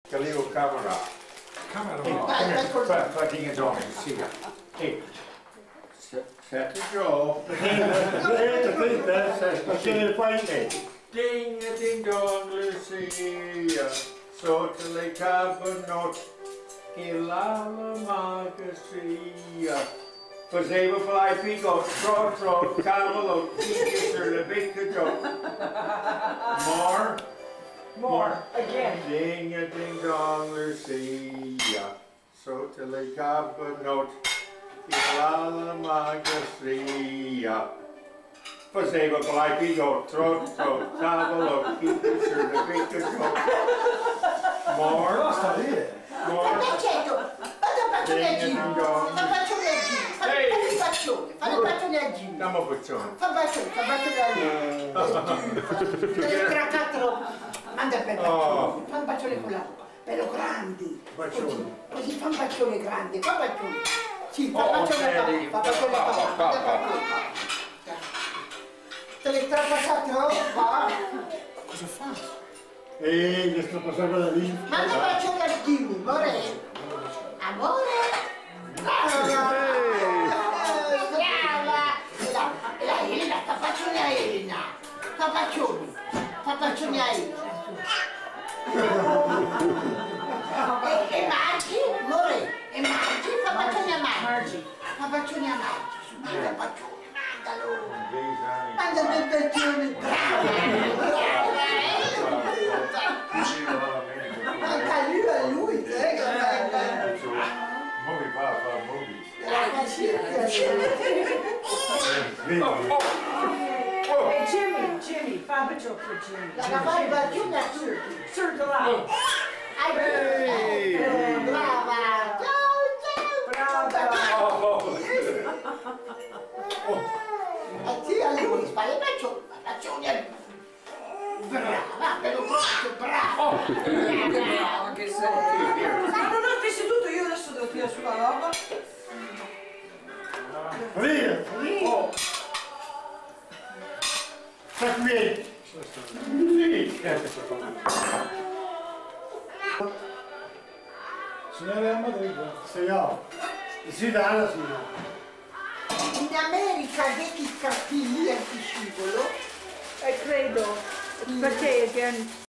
Calico camera. Fatica donne, sì. Sette giù. Ding ding dong Lucia, sotto le cabanotte che la magasia. Faceva fly pico, tro, cavolo, sur le becca giù. More, again. Ding ding dong Lucia, sotto le cabanotte che la magasia. Faceva fly pico, tro, cavolo, sur le becca giù. More. Fai il bacione a Jim. Andiamo a bacione. Fa bacione a lui. Devi craccattelo. Manda per bacione. Fa un bacione con la bocca. Bello grande. Così fa un bacione grande. Fa bacione. Sì, fa bacione a papà. Fa bacione a papà. Te le trapassate qua. Cosa fa? Le sto passando da lì. Manda un bacione a Jimmy, amore. Amore. Brava! La Elena, fa bacione a Elena! Fa bacione a Elena! E Marge, amore, e Marge, fa bacione a Marge! Fa bacione a Marge, subito il bacione, mandalo! Mandalo il bacione, brava! Manca a lui, Movie fa movies. Jimmy, fa bacione per Jimmy. La fai bacione a Circolare. Brava! Brava! E sì, a lui fa le bacioni a lui. Brava, bello grosso, bravo! Brava che sei! Non ho seduto, io adesso devo tirare sulla roba. Via! Sta qui! Sì! Signora Madrid, sei io. Sì, Vanna, signora. In America vedi i cartini antiscivolo? Credo, perché